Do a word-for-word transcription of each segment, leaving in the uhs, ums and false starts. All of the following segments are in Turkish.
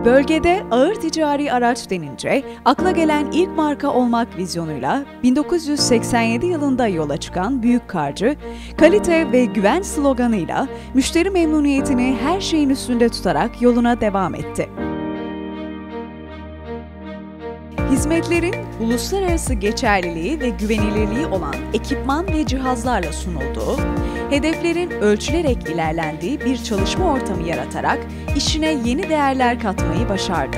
Bölgede ağır ticari araç denince akla gelen ilk marka olmak vizyonuyla bin dokuz yüz seksen yedi yılında yola çıkan Büyük Car'cı, kalite ve güven sloganıyla müşteri memnuniyetini her şeyin üstünde tutarak yoluna devam etti. Hizmetlerin uluslararası geçerliliği ve güvenilirliği olan ekipman ve cihazlarla sunulduğu, hedeflerin ölçülerek ilerlendiği bir çalışma ortamı yaratarak işine yeni değerler katmayı başardı.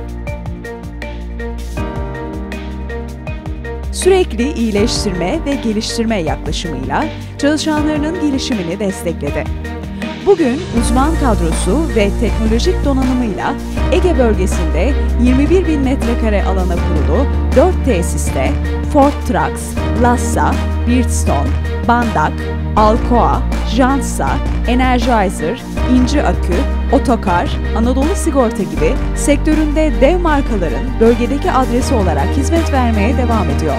Sürekli iyileştirme ve geliştirme yaklaşımıyla çalışanlarının gelişimini destekledi. Bugün uzman kadrosu ve teknolojik donanımıyla Ege bölgesinde yirmi bir bin metrekare alana kurulu dört tesiste Ford Trucks, Lassa, Bridgestone, Bandak, Alcoa, Jansa, Energizer, İnci Akü, Otokar, Anadolu Sigorta gibi sektöründe dev markaların bölgedeki adresi olarak hizmet vermeye devam ediyor.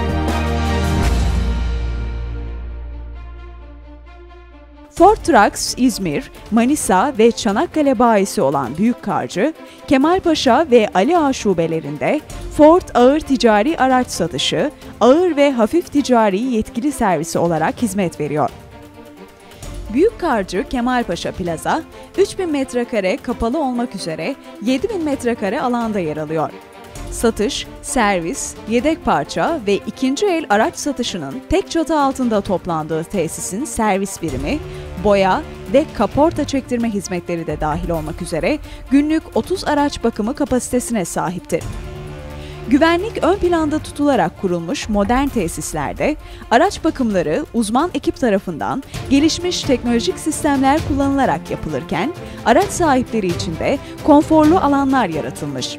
Ford Trucks İzmir, Manisa ve Çanakkale bayisi olan Büyük Car'cı, Kemalpaşa ve Ali Ağa şubelerinde Ford ağır ticari araç satışı, ağır ve hafif ticari yetkili servisi olarak hizmet veriyor. Büyük Car'cı Kemalpaşa Plaza, üç bin metrekare kapalı olmak üzere yedi bin metrekare alanda yer alıyor. Satış, servis, yedek parça ve ikinci el araç satışının tek çatı altında toplandığı tesisin servis birimi, boya ve kaporta çektirme hizmetleri de dahil olmak üzere günlük otuz araç bakımı kapasitesine sahiptir. Güvenlik ön planda tutularak kurulmuş modern tesislerde araç bakımları uzman ekip tarafından gelişmiş teknolojik sistemler kullanılarak yapılırken araç sahipleri için de konforlu alanlar yaratılmış.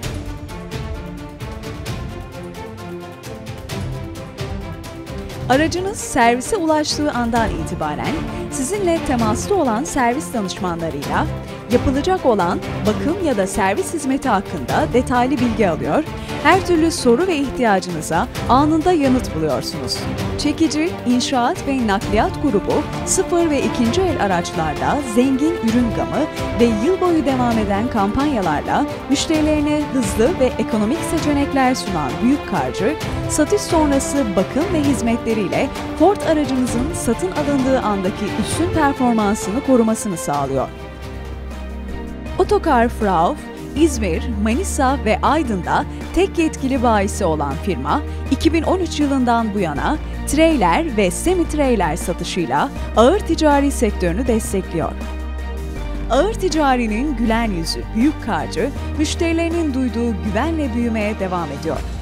Aracınız servise ulaştığı andan itibaren sizinle temasta olan servis danışmanlarıyla yapılacak olan bakım ya da servis hizmeti hakkında detaylı bilgi alıyor, her türlü soru ve ihtiyacınıza anında yanıt buluyorsunuz. Çekici, inşaat ve nakliyat grubu sıfır ve ikinci el araçlarda zengin ürün gamı ve yıl boyu devam eden kampanyalarla müşterilerine hızlı ve ekonomik seçenekler sunan Büyük Car'cı, satış sonrası bakım ve hizmetleriyle Ford aracınızın satın alındığı andaki üstün performansını korumasını sağlıyor. Otokar Frauf, İzmir, Manisa ve Aydın'da tek yetkili bayisi olan firma, iki bin on üç yılından bu yana trailer ve semi-trailer satışıyla ağır ticari sektörünü destekliyor. Ağır ticarinin gülen yüzü Büyük Car'cı, müşterilerinin duyduğu güvenle büyümeye devam ediyor.